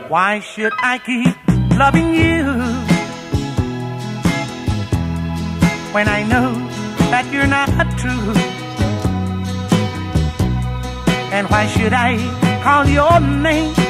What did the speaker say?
Why should I keep loving you when I know that you're not true? And why should I call your name